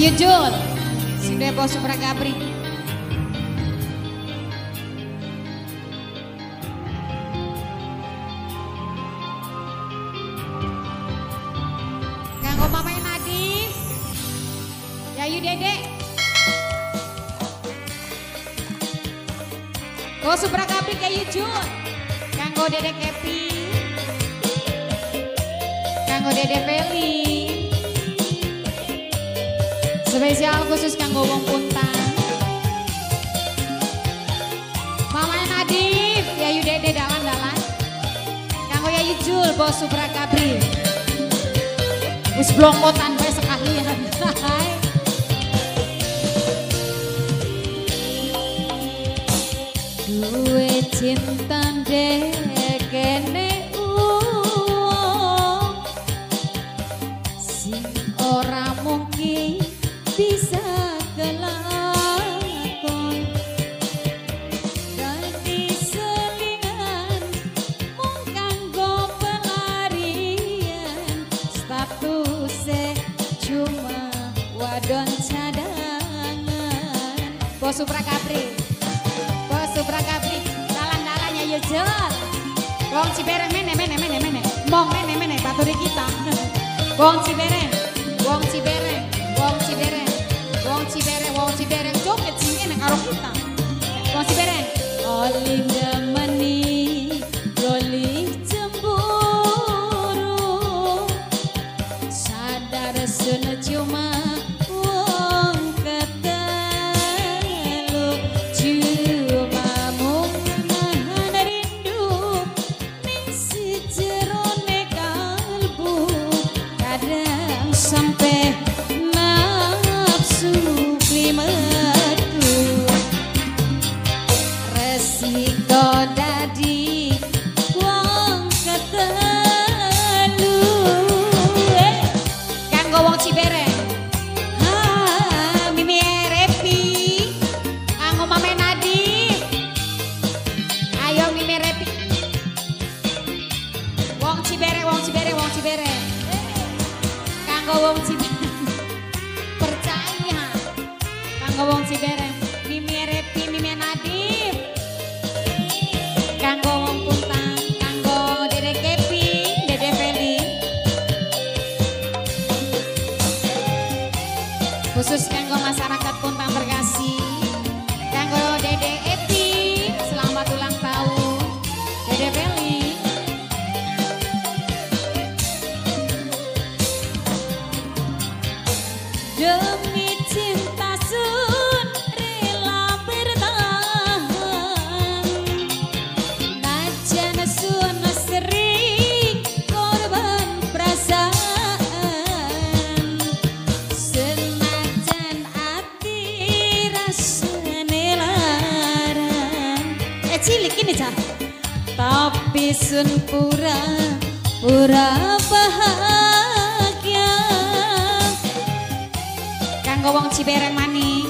Ayo Jul, Sinde Bos Supra Gabri. Kanggo Mama Nadif, Yayu Dede. Bos Supra Gabri Yayu Jul, Kanggo Dede Kepi, Kanggo Dede Feli. Spesial khusus kanggo wong Puntang. Mama Nadif, Yayu Dede dalan-dalan. Kanggo Yayu Jul, Bos Supra Gabri. Wis blongkotan bae sekalian. Duwe cinta dek kene sing ora mungkin bisa kelakon. Ganti selingan mung kanggo pelarian, statuse cuma wadon cadangan. Bos Supra Gabri, Bos Supra Gabri, dalan-dalan ya Jul. Wong Cibereng mene mong mene baturi kita. Wong Cibereng, Wong Cibereng, Wong Cibereng, Wong Cibereng, Wong Cibereng, joget singkene karo kita. Wong Cibereng, oli demeni, oli cemburu, sadar sun cuma wong ketelu, cuma mung nahan rindu ning sejerone kalbu, kadang sampai resiko dadi wong ketelu. Kanggo wong Cibereng, Mimi Repi, kanggo Mame Nadif. Ayo Mimi Repi. Wong Cibereng, wong Cibereng, wong Cibereng. Kanggo wong Cibereng. Percaya. Kanggo wong Cibereng, Mimi Repi, Mimi Nadif. Kanggo wong Puntang, kanggo Dede Kepi, Dede Feli. Khusus kanggo masyarakat Puntang Bekasi, kanggo Dede Epi, selamat ulang tahun Dede Feli. Demi cinta sun rela bertahan, najan sun sering korban perasaan, senajan hati rasane larang. Cilik ini Cah, tapi sun pura bahagia. Kanggo wong Cibereng mani,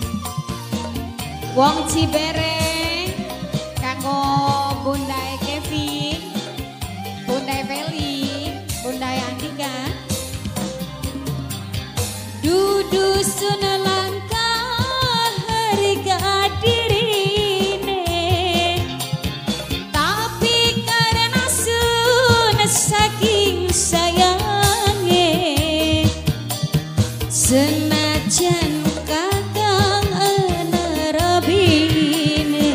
wong Cibereng, kanggo Bunda Kevin, Bunda Feli, Bunda Andika. Dudu sun langkah harga dirine, tapi karena sun saking sayange, senajan kakang anarabine,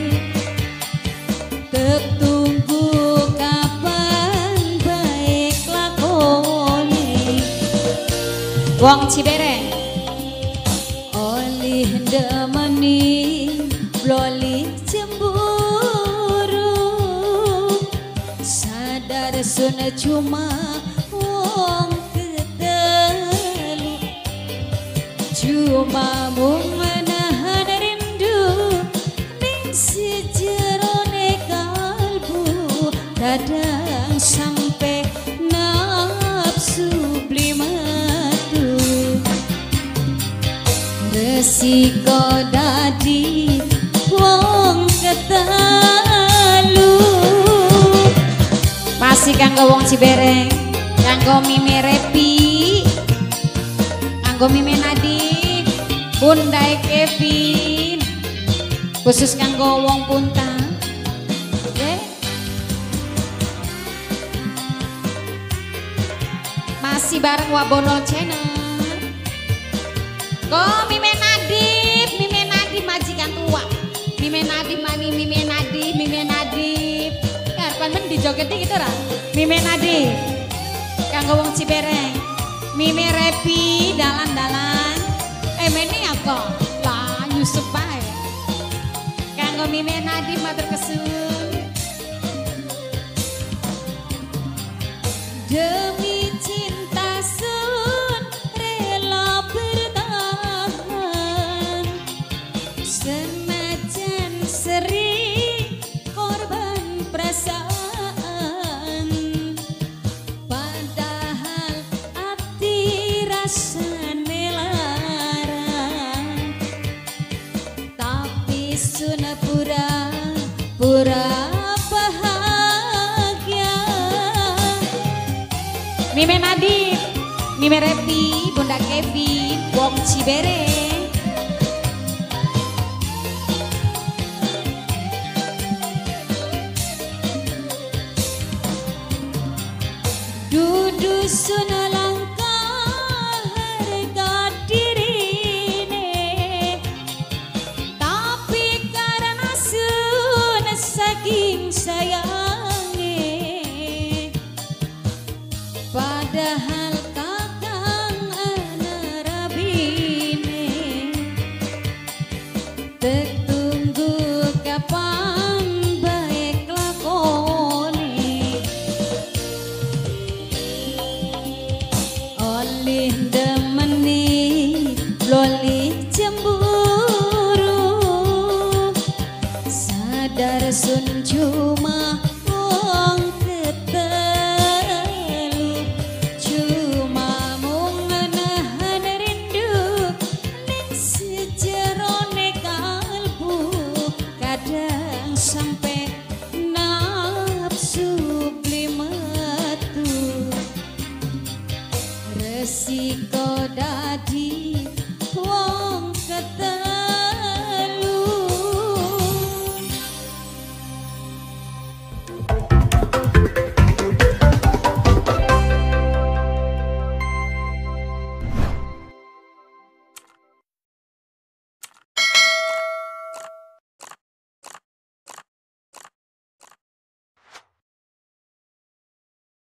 tetunggu kapan baik lakoni. Wong Cibereng, oleh demeni loli cemburu, sadar sun cuma wong ketelu, cuma mung menahan rindu ning sejerone kalbu, kadang sampai nafsu beli madu. Resiko dadi wong ketelu. Masih kanggo wong Cibereng, kanggo Mimi Repi, Kanggo Mime Nadif, Bunda Kevin, khusus kanggo wong punta. Masih bareng Wabono Channel. Go Mime Nadif majikan tua. Mime Nadif mani Mime Nadif. Kapan men dijogeti gitu ra? Mime Nadif. Kanggo wong Cibereng. Mime Repi dalan-dalan. Meni apa? Lah nyusup bae. Kanggo Mime Nadif matur kesun. Demi cinta sun rela bertahan, senajan sering korban perasaan, padahal hati rasane larang, tapi sun pura-pura Mime Nadif, Mime Repi, Bunda Kevin, wong Cibereng. Dudu sun langkah harga dirine, tapi karena sun saking sayange, padahal kakang ana rabine, tertunggu kapan baik lakone, oleh demeni loli cemburu, sadar sun cuma wong ketelu, cuma mung nahan rindu ning sejerone kalbu, kadang sampai nafsu beli metu, resiko dadi